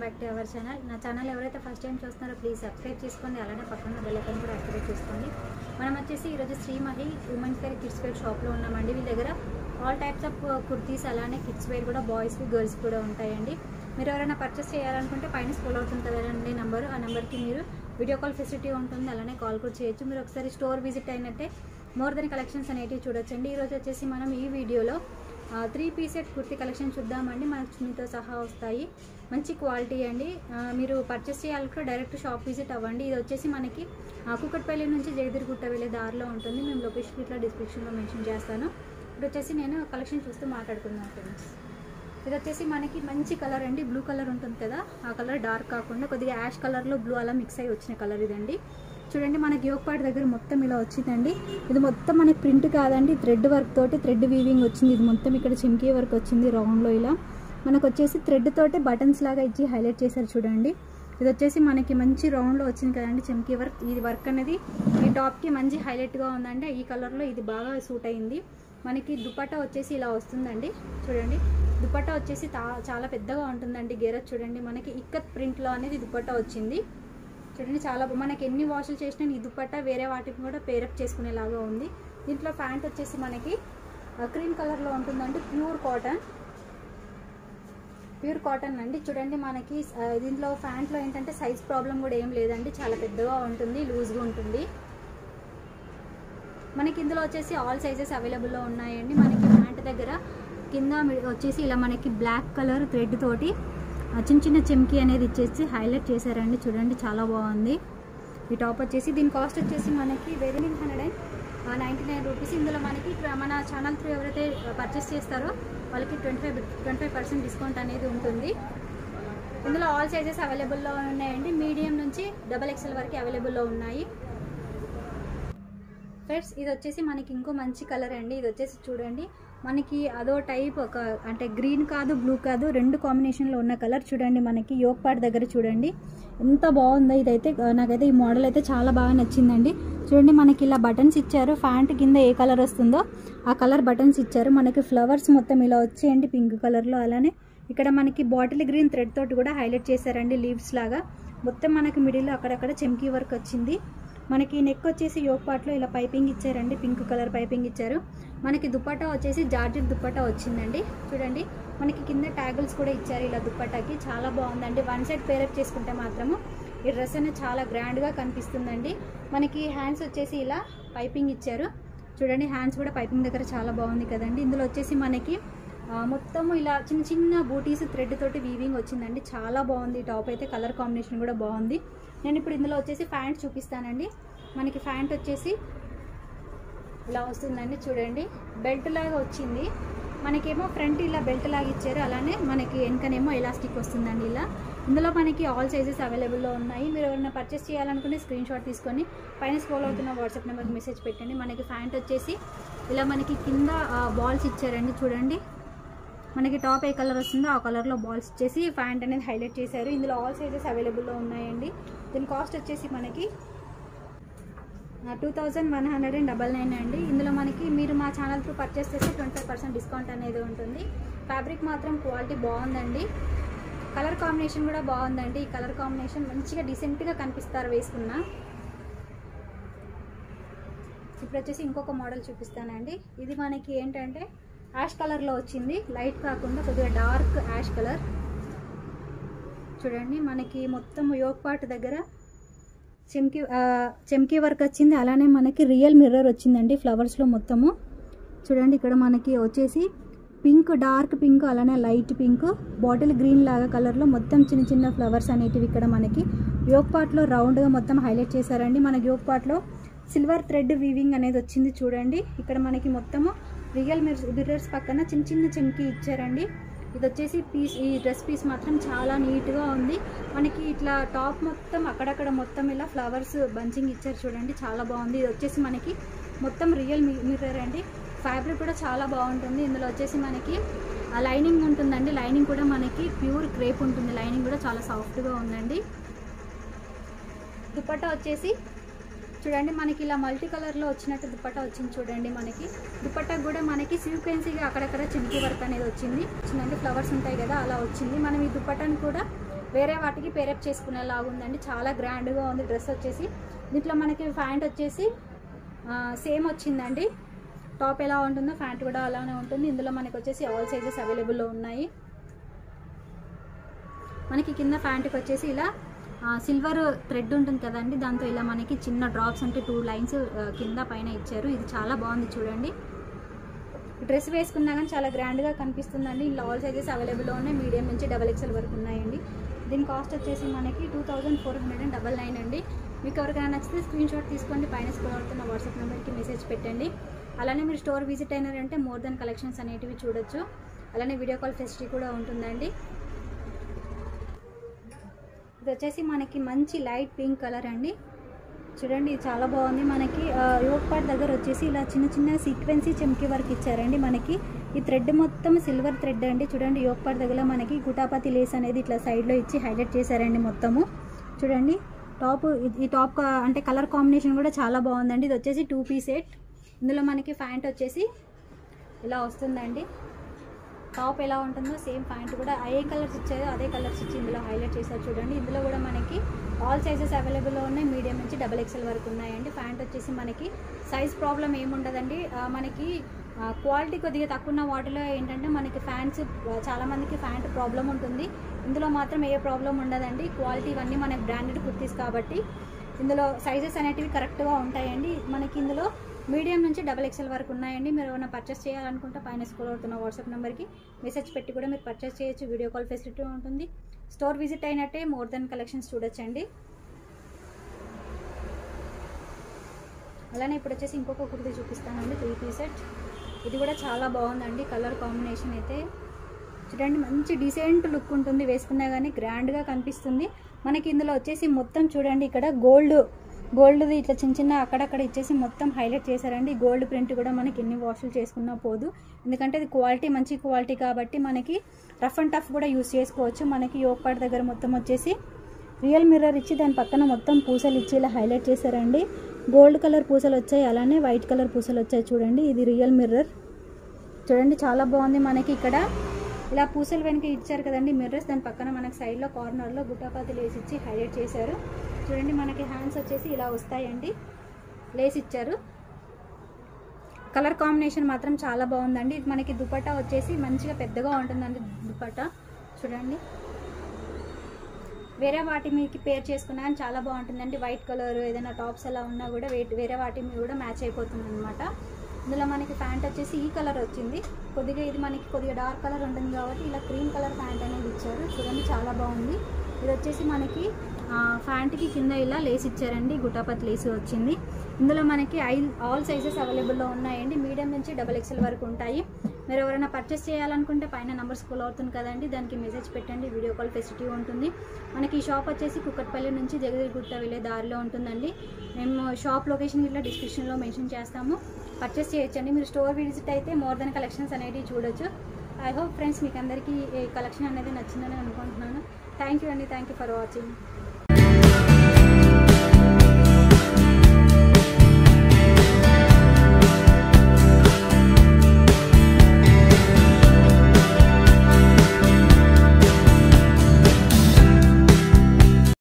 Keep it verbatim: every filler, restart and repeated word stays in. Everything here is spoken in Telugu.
Back to our channel. నా ఛానల్ ఎవరైతే ఫస్ట్ టైం చూస్తున్నారో ప్లీజ్ సబ్స్క్రైబ్ చేసుకోండి, అలానే పక్కన బెల్ ఐకాన్ కూడా యాక్టివేట్ చేసుకోండి. మనం వచ్చేసి ఈరోజు Srimahi women's wear kids wear షాప్లో ఉన్నామండి. వీళ్ళ దగ్గర ఆల్ టైప్స్ ఆఫ్ కుర్తీస్ అలానే కిడ్స్ వేర్ కూడా బాయ్స్కి గర్ల్స్ కూడా ఉంటాయండి. మీరు ఎవరైనా పర్చేస్ చేయాలనుకుంటే పైన స్క్రోల్ అవుతుంది కదండి నెంబరు, ఆ నెంబర్కి మీరు వీడియో కాల్ ఫెసిలిటీ ఉంటుంది, అలానే కాల్ కూడా చేయొచ్చు. మీరు ఒకసారి స్టోర్ విజిట్ అయినట్టే మోర్ దెన్ కలెక్షన్స్ అనేటివి చూడొచ్చండి. ఈరోజు వచ్చేసి మనం ఈ వీడియోలో three piece set kurti collection చూద్దామండి. మనకు చున్నీతో సహా వస్తాయి, మంచి క్వాలిటీ అండి. మీరు పర్చేస్ చేయాలంటే డైరెక్ట్ షాప్ విజిట్ అవ్వండి. ఇది వచ్చేసి మనకి కూకట్పల్లి నుంచి జగదిరిగుట్ట వెళ్ళే దారిలో ఉంటుంది. మేము లొకేషన్ ఇట్లా డిస్క్రిప్షన్లో మెన్షన్ చేస్తాను. ఇప్పుడు వచ్చేసి నేను కలెక్షన్ చూస్తూ మాట్లాడుకున్నాను ఫ్రెండ్స్. ఇది వచ్చేసి మనకి మంచి కలర్ అండి, బ్లూ కలర్ ఉంటుంది కదా, ఆ కలర్ డార్క్ కాకుండా కొద్దిగా యాష్ కలర్లో బ్లూ అలా మిక్స్ అయ్యి వచ్చిన కలర్ ఇదండి. చూడండి మనకి యోక్ పార్ట్ దగ్గర మొత్తం ఇలా వచ్చిందండి. ఇది మొత్తం మనకి ప్రింట్ కాదండి, థ్రెడ్ వర్క్ తోటి థ్రెడ్ వీవింగ్ వచ్చింది. ఇది మొత్తం ఇక్కడ చెమ్కీ వర్క్ వచ్చింది రౌండ్లో. ఇలా మనకు వచ్చేసి థ్రెడ్ తోటి బటన్స్ లాగా ఇచ్చి హైలైట్ చేశారు చూడండి. ఇది వచ్చేసి మనకి మంచి రౌండ్లో వచ్చింది కదండి చెమ్కీ వర్క్. ఇది వర్క్ అనేది ఈ టాప్కి మంచి హైలైట్గా ఉందండి. ఈ కలర్లో ఇది బాగా సూట్ అయింది. మనకి దుపట్టా వచ్చేసి ఇలా వస్తుందండి. చూడండి దుపట్టా వచ్చేసి చాలా పెద్దగా ఉంటుందండి. గేరత్ చూడండి మనకి ఇక్కత్ ప్రింట్లో అనేది దుపట్టా వచ్చింది. చూడండి చాలా మనకి ఎన్ని వాషులు చేసినా ఈ దుపట్టా వేరే వాటికి కూడా పేరప్ చేసుకునేలాగా ఉంది. దీంట్లో ప్యాంట్ వచ్చేసి మనకి క్రీమ్ కలర్లో ఉంటుందండి, ప్యూర్ కాటన్ ప్యూర్ కాటన్ అండి. చూడండి మనకి దీంట్లో ప్యాంట్లో ఏంటంటే సైజ్ ప్రాబ్లం కూడా ఏం లేదండి, చాలా పెద్దగా ఉంటుంది, లూజ్గా ఉంటుంది. మనకి ఇందులో వచ్చేసి ఆల్ సైజెస్ అవైలబుల్లో ఉన్నాయండి. మనకి ప్యాంట్ దగ్గర కింద వచ్చేసి ఇలా మనకి బ్లాక్ కలర్ థ్రెడ్ తోటి చిన్న చిన్న చెమ్కీ అనేది ఇచ్చేసి హైలైట్ చేశారండి. చూడండి చాలా బాగుంది ఈ టాప్ వచ్చేసి. దీని కాస్ట్ వచ్చేసి మనకి very hundred and ninety nine rupees. ఇందులో మనకి మన ఛానల్ త్రూ ఎవరైతే పర్చేస్ చేస్తారో వాళ్ళకి twenty five twenty five percent discount అనేది ఉంటుంది. ఇందులో ఆల్ సైజెస్ అవైలబుల్లో ఉన్నాయండి, మీడియం నుంచి డబల్ ఎక్స్ఎల్ వరకు అవైలబుల్లో ఉన్నాయి. ఫ్రెండ్స్ ఇది వచ్చేసి మనకి ఇంకో మంచి కలర్ అండి. ఇది వచ్చేసి చూడండి మనకి అదో టైప్ ఒక అంటే గ్రీన్ కాదు బ్లూ కాదు రెండు కాంబినేషన్లో ఉన్న కలర్. చూడండి మనకి యోక్ పార్ట్ దగ్గర చూడండి ఎంత బాగుందో. ఇదైతే నాకైతే ఈ మోడల్ అయితే చాలా బాగా నచ్చిందండి. చూడండి మనకి ఇలా బటన్స్ ఇచ్చారు, ప్యాంట్ కింద ఏ కలర్ వస్తుందో ఆ కలర్ బటన్స్ ఇచ్చారు. మనకి ఫ్లవర్స్ మొత్తం ఇలా వచ్చేయండి పింక్ కలర్లో. అలానే ఇక్కడ మనకి బాటిల్ గ్రీన్ థ్రెడ్ తోటి కూడా హైలైట్ చేశారండి లీవ్స్ లాగా. మొత్తం మనకి మిడిల్లో అక్కడక్కడ చెమ్కీ వర్క్ వచ్చింది. మనకి నెక్ వచ్చేసి యోక్ పార్ట్లో ఇలా పైపింగ్ ఇచ్చారండి, పింక్ కలర్ పైపింగ్ ఇచ్చారు. మనకి దుపట్టా వచ్చేసి జార్జెట్ దుపట్టా వచ్చిందండి. చూడండి మనకి కింద ట్యాగిల్స్ కూడా ఇచ్చారు ఇలా దుపట్టాకి, చాలా బాగుందండి. వన్ సైడ్ పేరప్ చేసుకుంటే మాత్రము ఈ డ్రెస్ అనేది చాలా గ్రాండ్గా కనిపిస్తుందండి. మనకి హ్యాండ్స్ వచ్చేసి ఇలా పైపింగ్ ఇచ్చారు. చూడండి హ్యాండ్స్ కూడా పైపింగ్ దగ్గర చాలా బాగుంది కదండి. ఇందులో వచ్చేసి మనకి మొత్తము ఇలా చిన్న చిన్న బూటీస్ థ్రెడ్ తోటి వీవింగ్ వచ్చిందండి. చాలా బాగుంది ఈ టాప్ అయితే, కలర్ కాంబినేషన్ కూడా బాగుంది. నేను ఇప్పుడు ఇందులో వచ్చేసి ప్యాంట్ చూపిస్తానండి. మనకి ప్యాంట్ వచ్చేసి ఇలా వస్తుందండి. చూడండి బెల్ట్ లాగా వచ్చింది. మనకేమో ఫ్రంట్ ఇలా బెల్ట్ లాగా ఇచ్చారు, అలానే మనకి వెనకనేమో ఎలాస్టిక్ వస్తుందండి ఇలా. ఇందులో మనకి ఆల్ సైజెస్ అవైలబుల్లో ఉన్నాయి. మీరు ఎవరైనా పర్చేస్ చేయాలనుకుంటే స్క్రీన్ షాట్ తీసుకొని పైన స్క్రోల్ అవుతున్న వాట్సాప్ నెంబర్కి మెసేజ్ పెట్టండి. మనకి ప్యాంట్ వచ్చేసి ఇలా మనకి కింద బాల్స్ ఇచ్చారండి. చూడండి మనకి టాప్ ఏ కలర్ వస్తుందో ఆ కలర్లో బాల్స్ ఇచ్చేసి ప్యాంట్ అనేది హైలైట్ చేశారు. ఇందులో ఆల్ సైజెస్ అవైలబుల్లో ఉన్నాయండి. దీని కాస్ట్ వచ్చేసి మనకి two thousand one hundred and double nine అండి. ఇందులో మనకి మీరు మా ఛానల్ త్రూ పర్చేస్ చేస్తే ట్వంటీ ఫైవ్ పర్సెంట్ డిస్కౌంట్ అనేది ఉంటుంది. ఫ్యాబ్రిక్ మాత్రం క్వాలిటీ బాగుందండి, కలర్ కాంబినేషన్ కూడా బాగుందండి. ఈ కలర్ కాంబినేషన్ మంచిగా డీసెంట్గా కనిపిస్తారు వేసుకున్న. ఇప్పుడు వచ్చేసి ఇంకొక మోడల్ చూపిస్తానండి. ఇది మనకి ఏంటంటే యాష్ కలర్లో వచ్చింది, లైట్ కాకుండా కొద్దిగా డార్క్ యాష్ కలర్. చూడండి మనకి మొత్తం యోక్ పార్ట్ దగ్గర చెమ్కీ చెమ్కీ వర్క్ వచ్చింది, అలానే మనకి రియల్ మిర్రర్ వచ్చిందండి ఫ్లవర్స్లో మొత్తము. చూడండి ఇక్కడ మనకి వచ్చేసి పింక్, డార్క్ పింక్, అలానే లైట్ పింక్, బాటిల్ గ్రీన్ లాగా కలర్లో మొత్తం చిన్న చిన్న ఫ్లవర్స్ అనేటివి ఇక్కడ మనకి యోక్ పార్ట్లో రౌండ్గా మొత్తం హైలైట్ చేశారండి. మనకి యోక్ పార్ట్లో సిల్వర్ థ్రెడ్ వీవింగ్ అనేది వచ్చింది. చూడండి ఇక్కడ మనకి మొత్తము రియల్ మిర్రర్స్ పక్కన చిన్న చిన్న చెమ్కీ ఇచ్చారండి. ఇది వచ్చేసి పీస్, ఈ డ్రెస్ పీస్ మాత్రం చాలా నీట్గా ఉంది. మనకి ఇట్లా టాప్ మొత్తం అక్కడక్కడ మొత్తం ఇలా ఫ్లవర్స్ బంచింగ్ ఇచ్చారు. చూడండి చాలా బాగుంది. ఇది వచ్చేసి మనకి మొత్తం రియల్ మిర్రర్ అండి. ఫ్యాబ్రిక్ కూడా చాలా బాగుంటుంది. ఇందులో వచ్చేసి మనకి లైనింగ్ ఉంటుందండి, లైనింగ్ కూడా మనకి ప్యూర్ క్రేప్ ఉంటుంది. లైనింగ్ కూడా చాలా సాఫ్ట్గా ఉందండి. దుపట్టా వచ్చేసి చూడండి మనకి ఇలా మల్టీ కలర్లో వచ్చినట్టు దుపట్టా వచ్చింది. చూడండి మనకి దుపట్టా కూడా మనకి సీక్వెన్సీగా అక్కడక్కడ చెమ్కీ వర్క్ అనేది వచ్చింది. చిన్న ఫ్లవర్స్ ఉంటాయి కదా అలా వచ్చింది. మనం ఈ దుపట్టాను కూడా వేరే వాటికి పేరప్ చేసుకునేలాగా ఉందండి. చాలా గ్రాండ్గా ఉంది డ్రెస్ వచ్చేసి. దీంట్లో మనకి ప్యాంట్ వచ్చేసి సేమ్ వచ్చిందండి. టాప్ ఎలా ఉంటుందో ప్యాంట్ కూడా అలానే ఉంటుంది. ఇందులో మనకి వచ్చేసి ఆల్ సైజెస్ అవైలబుల్లో ఉన్నాయి. మనకి కింద ప్యాంట్కి వచ్చేసి ఇలా సిల్వర్ థ్రెడ్ ఉంటుంది కదండి, దాంతో ఇలా మనకి చిన్న డ్రాప్స్ అంటే టూ లైన్స్ కింద పైన ఇచ్చారు. ఇది చాలా బాగుంది చూడండి. డ్రెస్ వేసుకున్నా కానీ చాలా గ్రాండ్గా కనిపిస్తుందండి. ఇలా ఆల్ సైజెస్ అవైలబుల్లో ఉన్నాయి. మీడియం నుంచి డబల్ ఎక్స్ఎల్ వరకు ఉన్నాయండి. దీని కాస్ట్ వచ్చేసి మనకి two thousand four hundred and double nine అండి. మీకు ఎవరికైనా నచ్చితే స్క్రీన్ షాట్ తీసుకోండి, పైన స్క్రోల్ అవుతున్న వాట్సాప్ నెంబర్కి మెసేజ్ పెట్టండి. అలానే మీరు స్టోర్ విజిట్ అయినారంటే మోర్ దెన్ కలెక్షన్స్ అనేటివి చూడొచ్చు. అలానే వీడియో కాల్ ఫెసిలిటీ కూడా ఉంటుందండి. ఇది వచ్చేసి మనకి మంచి లైట్ పింక్ కలర్ అండి. చూడండి ఇది చాలా బాగుంది. మనకి యోక్ పార్ట్ దగ్గర వచ్చేసి ఇలా చిన్న చిన్న సీక్వెన్సీ చెమ్కి వర్క్ ఇచ్చారండి. మనకి ఈ థ్రెడ్ మొత్తం సిల్వర్ థ్రెడ్ అండి. చూడండి యోక్ పార్ట్ దగ్గర మనకి గుటాపతి లేస్ అనేది ఇట్లా సైడ్లో ఇచ్చి హైలైట్ చేశారండి మొత్తము. చూడండి టాప్, ఈ టాప్ అంటే కలర్ కాంబినేషన్ కూడా చాలా బాగుందండి. ఇది వచ్చేసి టూ పీస్ సెట్. ఇందులో మనకి ప్యాంట్ వచ్చేసి ఇలా వస్తుందండి. టాప్ ఎలా ఉంటుందో సేమ్ ప్యాంట్ కూడా ఏ కలర్స్ ఇచ్చారో అదే కలర్స్ ఇచ్చి ఇందులో హైలైట్ చేశారు చూడండి. ఇందులో కూడా మనకి ఆల్ సైజెస్ అవైలబుల్లో ఉన్నాయి. మీడియం నుంచి డబల్ ఎక్స్ఎల్ వరకు ఉన్నాయండి. ప్యాంట్ వచ్చేసి మనకి సైజ్ ప్రాబ్లం ఏముండదండి. మనకి క్వాలిటీ కొద్దిగా తక్కువ ఉన్న వాటిలో ఏంటంటే మనకి ఫ్యాన్స్ చాలామందికి ప్యాంట్ ప్రాబ్లం ఉంటుంది. ఇందులో మాత్రం ఏ ప్రాబ్లం ఉండదండి. క్వాలిటీ ఇవన్నీ మనకి బ్రాండెడ్ కుర్తీస్ కాబట్టి ఇందులో సైజెస్ అనేటివి కరెక్ట్గా ఉంటాయండి. మనకి ఇందులో మీడియం నుంచి డబల్ ఎక్స్ఎల్ వరకు ఉన్నాయండి. మీరు ఏమైనా పర్చేస్ చేయాలనుకుంటే పైన స్క్రోల్ అవుతున్న వాట్సాప్ నెంబర్కి మెసేజ్ పెట్టి కూడా మీరు పర్చేస్ చేయొచ్చు. వీడియో కాల్ ఫెసిలిటీ ఉంటుంది. స్టోర్ విజిట్ అయినట్టే మోర్ దెన్ కలెక్షన్స్ చూడొచ్చండి. అలానే ఇప్పుడు వచ్చేసి ఇంకొక కుర్తీ చూపిస్తానండి, త్రీ పీస్ సెట్. ఇది కూడా చాలా బాగుందండి. కలర్ కాంబినేషన్ అయితే చూడండి మంచి డీసెంట్ లుక్ ఉంటుంది. వేసుకున్నా కానీ గ్రాండ్గా కనిపిస్తుంది. మనకి ఇందులో వచ్చేసి మొత్తం చూడండి ఇక్కడ గోల్డ్ గోల్డ్ది ఇట్లా చిన్న చిన్న అక్కడక్కడ ఇచ్చేసి మొత్తం హైలైట్ చేశారండి. గోల్డ్ ప్రింట్ కూడా మనకి ఎన్ని వాషులు చేసుకున్నా పోదు, ఎందుకంటే ఇది క్వాలిటీ మంచి క్వాలిటీ కాబట్టి మనకి రఫ్ అండ్ టఫ్ కూడా యూస్ చేసుకోవచ్చు. మనకి యోక్ పార్ట్ దగ్గర మొత్తం వచ్చేసి రియల్ మిర్రర్ ఇచ్చి దాని పక్కన మొత్తం పూసలు ఇచ్చి ఇలా హైలైట్ చేశారండి. గోల్డ్ కలర్ పూసలు వచ్చాయి, అలానే వైట్ కలర్ పూసలు వచ్చాయి చూడండి. ఇది రియల్ మిర్రర్ చూడండి చాలా బాగుంది. మనకి ఇక్కడ ఇలా పూసలు వెనక ఇచ్చారు కదండి మిర్రర్స్, దాని పక్కన మనకి సైడ్లో కార్నర్లో గుట్టపాతి లేస్ ఇచ్చి హైలైట్ చేశారు చూడండి. మనకి హ్యాండ్స్ వచ్చేసి ఇలా వస్తాయండి, లేస్ ఇచ్చారు. కలర్ కాంబినేషన్ మాత్రం చాలా బాగుందండి. ఇది మనకి దుపట్టా వచ్చేసి మంచిగా పెద్దగా ఉంటుందండి దుపట్టా చూడండి. వేరే వాటి మీకు పేర్ చేసుకున్నా కానీ చాలా బాగుంటుందండి. వైట్ కలర్ ఏదైనా టాప్స్ అలా ఉన్నా కూడా వేరే వాటి మీద కూడా మ్యాచ్ అయిపోతుంది అనమాట. ఇందులో మనకి ప్యాంట్ వచ్చేసి ఈ కలర్ వచ్చింది. కొద్దిగా ఇది మనకి కొద్దిగా డార్క్ కలర్ ఉంటుంది కాబట్టి ఇలా క్రీమ్ కలర్ ప్యాంట్ అనేది ఇచ్చారు చూడండి, చాలా బాగుంది. ఇది వచ్చేసి మనకి ప్యాంట్కి కింద ఇలా లేస్ ఇచ్చారండి, గుటాపత్ లేస్ వచ్చింది. ఇందులో మనకి ఐ ఆల్ సైజెస్ అవైలబుల్లో ఉన్నాయండి. మీడియం నుంచి డబల్ ఎక్స్ఎల్ వరకు ఉంటాయి. మీరు ఎవరైనా పర్చేస్ చేయాలనుకుంటే పైన నెంబర్ స్క్రోల్ అవుతుంది కదండి, దానికి మెసేజ్ పెట్టండి. వీడియో కాల్ ఫెసిలిటీ ఉంటుంది. మనకి ఈ షాప్ వచ్చేసి కుక్కట్పల్లి నుంచి జగదీర్గుట్ట వెళ్ళే దారిలో ఉంటుందండి. మేము షాప్ లొకేషన్ ఇట్లా డిస్క్రిప్షన్లో మెన్షన్ చేస్తాము, పర్చేస్ చేయొచ్చండి. మీరు స్టోర్ విజిట్ అయితే మోర్ దెన్ కలెక్షన్స్ అనేవి చూడొచ్చు. ఐ హోప్ ఫ్రెండ్స్ మీకు అందరికీ ఈ కలెక్షన్ అనేది నచ్చిందని అనుకుంటున్నాను. థ్యాంక్ యూ అండి, థ్యాంక్ యూ ఫర్ వాచింగ్.